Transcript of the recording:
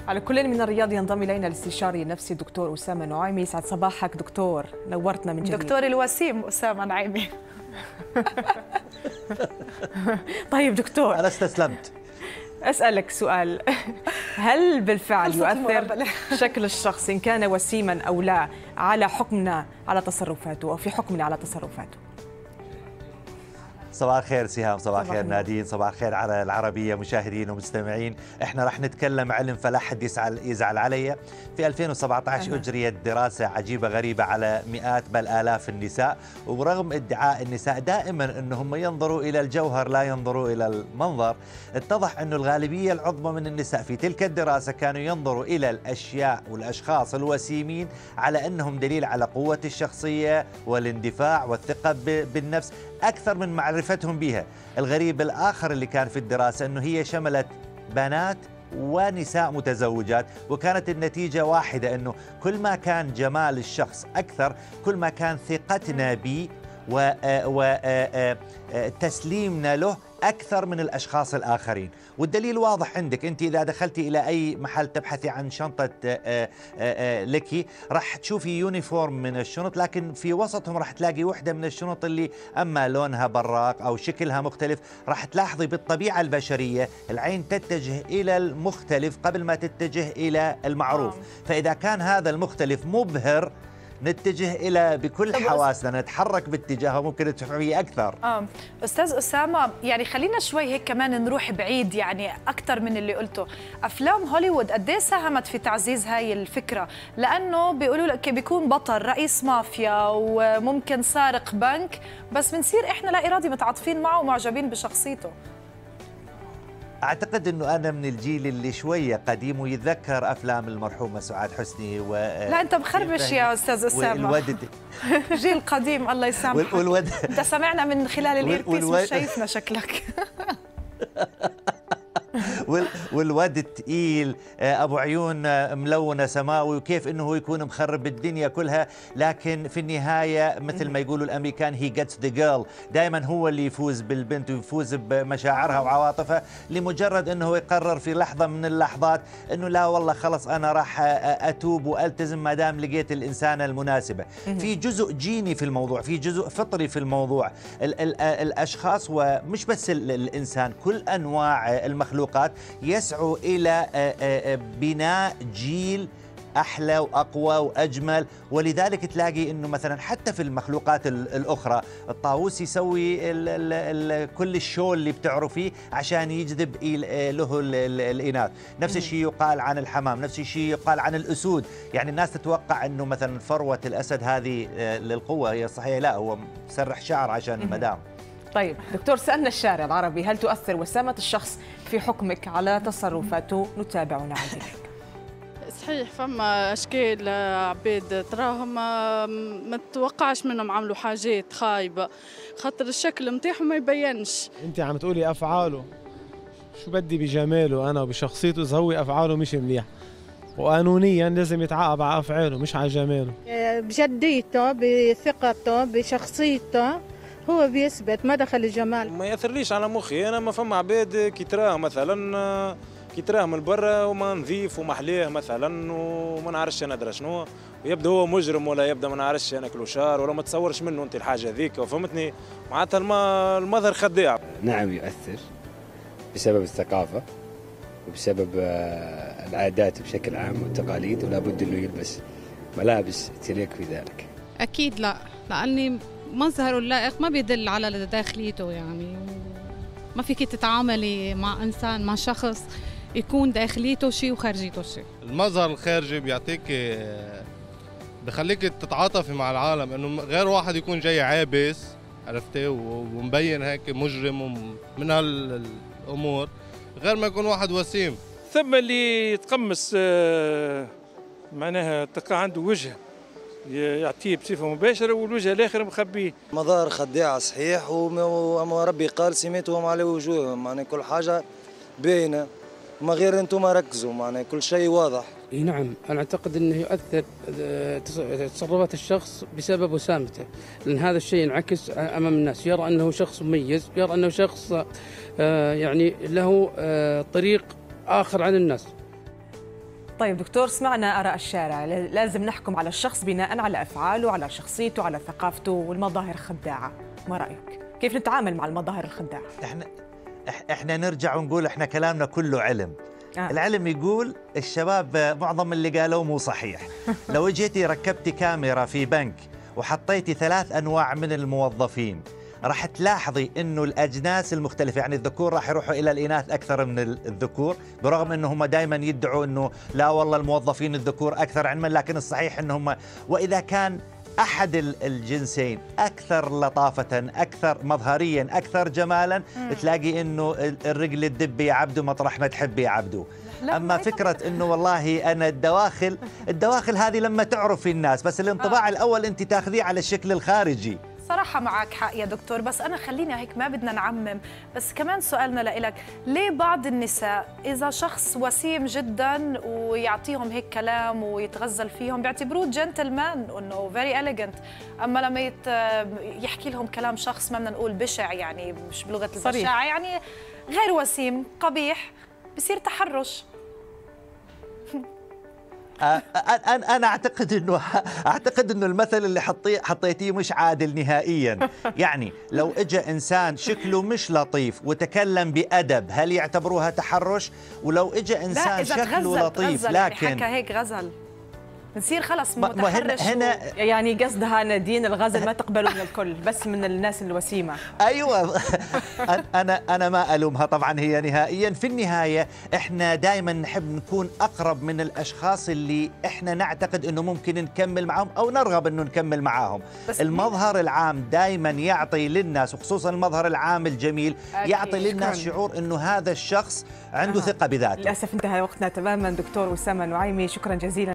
على كل من الرياض ينضم الينا الاستشاري النفسي الدكتور اسامه نعيمي. يسعد صباحك دكتور، نورتنا من جديد. دكتور الوسيم اسامه نعيمي. طيب دكتور، انا استسلمت. اسالك سؤال، هل بالفعل يؤثر شكل الشخص ان كان وسيما او لا على حكمنا على تصرفاته او في حكمنا على تصرفاته؟ صباح الخير سهام، صباح الخير نادين، صباح الخير على العربية مشاهدين ومستمعين. احنا رح نتكلم علم فلا حد يزعل علي. في 2017 أجريت دراسة عجيبة غريبة على مئات بل آلاف النساء، وبرغم ادعاء النساء دائما أنهم ينظروا إلى الجوهر لا ينظروا إلى المنظر، اتضح أن الغالبية العظمى من النساء في تلك الدراسة كانوا ينظروا إلى الأشياء والأشخاص الوسيمين على أنهم دليل على قوة الشخصية والاندفاع والثقة بالنفس أكثر من معرفتهم بها. الغريب الآخر اللي كان في الدراسة أنه هي شملت بنات ونساء متزوجات، وكانت النتيجة واحدة، أنه كل ما كان جمال الشخص أكثر كل ما كان ثقتنا به وتسليمنا له أكثر من الأشخاص الآخرين. والدليل واضح عندك، أنت إذا دخلتي إلى أي محل تبحثي عن شنطة لكي راح تشوفي يونيفورم من الشنط، لكن في وسطهم راح تلاقي وحدة من الشنط اللي أما لونها براق أو شكلها مختلف. راح تلاحظي بالطبيعة البشرية العين تتجه إلى المختلف قبل ما تتجه إلى المعروف. فإذا كان هذا المختلف مبهر نتجه إلى بكل حواسنا، نتحرك باتجاهه، ممكن تفهمي أكثر. أستاذ أسامة، يعني خلينا شوي هيك كمان نروح بعيد، يعني أكثر من اللي قلته. أفلام هوليوود قد ايه ساهمت في تعزيز هاي الفكرة؟ لأنه بيقولوا لك بيكون بطل رئيس مافيا وممكن سارق بنك، بس بنصير إحنا لا إرادي متعاطفين معه ومعجبين بشخصيته. أعتقد أنه أنا من الجيل اللي شوية قديم ويتذكر أفلام المرحومة سعاد حسني لا أنت مخربش يا أستاذ أسامة. جيل قديم الله يسامحك. أنت سمعنا من خلال الإيربيس مش شايفنا شكلك. والواد الثقيل ابو عيون ملونه سماوي، وكيف انه يكون مخرب الدنيا كلها، لكن في النهايه مثل ما يقولوا الامريكان هي جيتس ذا جيرل، دائما هو اللي يفوز بالبنت ويفوز بمشاعرها وعواطفها، لمجرد انه يقرر في لحظه من اللحظات انه لا والله خلص انا راح اتوب والتزم ما دام لقيت الانسانه المناسبه. في جزء جيني في الموضوع، في جزء فطري في الموضوع. الاشخاص ومش بس الانسان، كل انواع المخلوقات يسعوا إلى بناء جيل أحلى وأقوى وأجمل. ولذلك تلاقي أنه مثلا حتى في المخلوقات الأخرى الطاووس يسوي كل الشو اللي بتعرفيه عشان يجذب له الإناث. نفس الشيء يقال عن الحمام، نفس الشيء يقال عن الأسود. يعني الناس تتوقع أنه مثلا فروة الأسد هذه للقوة، هي صحيح لا، هو سرح شعر عشان المدام. طيب دكتور، سألنا الشارع العربي، هل تؤثر وسامة الشخص في حكمك على تصرفاته؟ نتابع ونعود. صحيح، فما أشكال عباد تراهم ما تتوقعش منهم عملوا حاجات خايبة، خاطر الشكل متاعهم ما يبينش. أنت عم تقولي أفعاله، شو بدي بجماله أنا وبشخصيته إذا هو أفعاله مش منيح، وقانونيا لازم يتعاقب على أفعاله مش على جماله. بجديته، بثقته، بشخصيته، هو بيثبت، ما دخل الجمال. ما ياثرليش على مخي انا. ما فما عباد كي تراه مثلا كي تراه من برا وما نظيف ومحليه مثلا وما نعرفش انا ادرى شنو، ويبدا هو مجرم ولا يبدا ما نعرفش انا كلوشار ولا ما تصورش منه انت الحاجه هذيك، وفهمتني معناتها المظهر خداع. نعم يؤثر بسبب الثقافه وبسبب العادات بشكل عام والتقاليد، ولا بد انه يلبس ملابس تليق في ذلك. اكيد لا، لاني مظهره اللائق ما بيدل على داخليته. يعني ما فيك تتعاملي مع إنسان، مع شخص يكون داخليته شيء وخارجيته شيء. المظهر الخارجي بيعطيك، بخليك تتعاطفي مع العالم، انه غير واحد يكون جاي عابس عرفتي ومبين هيك مجرم ومن هالامور، غير ما يكون واحد وسيم. ثم اللي يتقمص معناها تلقى عنده وجه يعطيه بصفه مباشره والوجه الاخر مخبيه. مظاهر خداعه صحيح، وما ربي قال سميتهم على وجوههم، معناها كل حاجه باينه، ما غير انتم ركزوا، معناها كل شيء واضح. نعم، انا اعتقد انه يؤثر تصرفات الشخص بسبب وسامته، لان هذا الشيء ينعكس امام الناس، يرى انه شخص مميز، يرى انه شخص يعني له طريق اخر عن الناس. طيب دكتور، سمعنا آراء الشارع، لازم نحكم على الشخص بناء على أفعاله، على شخصيته، على ثقافته، والمظاهر خداعة. ما رأيك؟ كيف نتعامل مع المظاهر الخداعة؟ احنا نرجع ونقول احنا كلامنا كله علم. العلم يقول الشباب معظم اللي قالوه مو صحيح. لو جيتي ركبتي كاميرا في بنك وحطيتي 3 أنواع من الموظفين، راح تلاحظي انه الاجناس المختلفه، يعني الذكور راح يروحوا الى الاناث اكثر من الذكور، برغم انهم دائما يدعوا انه لا والله الموظفين الذكور اكثر علما، لكن الصحيح انهم، واذا كان احد الجنسين اكثر لطافه، اكثر مظهريا، اكثر جمالا، تلاقي انه الرجل الدب يا عبدو مطرح ما تحب يا عبدو. اما فكره انه والله انا الدواخل هذه لما تعرفي الناس، بس الانطباع الاول انت تاخذيه على الشكل الخارجي. صراحة معك حق يا دكتور، بس أنا خلينا هيك ما بدنا نعمم، بس كمان سؤالنا لإلك، ليه بعض النساء إذا شخص وسيم جدا ويعطيهم هيك كلام ويتغزل فيهم بيعتبروه جنتلمان إنه فيري إليجنت، أما لما يحكي لهم كلام شخص ما بدنا نقول بشع، يعني مش بلغة البشاعة، يعني غير وسيم قبيح، بصير تحرش؟ أنا أعتقد إنه المثل اللي حطيتيه مش عادل نهائيا. يعني لو إجا إنسان شكله مش لطيف وتكلم بأدب، هل يعتبروها تحرش؟ ولو إجا إنسان شكله لطيف لكن حكى هيك غزل، نصير خلص متحرش. هنا يعني قصدها نادين الغزل ما تقبله من الكل، بس من الناس الوسيمة. أيوة. أنا ما ألومها طبعا، هي نهائيا في النهاية إحنا دائما نحب نكون أقرب من الأشخاص اللي إحنا نعتقد إنه ممكن نكمل معهم أو نرغب إنه نكمل معاهم. المظهر العام دائما يعطي للناس، وخصوصا المظهر العام الجميل، يعطي للناس شعور إنه هذا الشخص عنده ثقة بذاته. للأسف انتهى وقتنا تماما. دكتور وسام النعيمي، شكرا جزيلا.